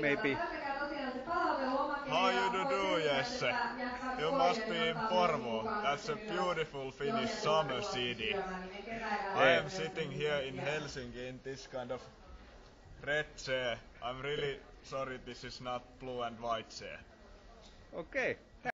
maybe. How you do, Jesse? You must be in Porvoo. That's a beautiful Finnish summer city. I am sitting here in Helsinki in this kind of red chair. I'm really sorry this is not blue and white chair. Okay.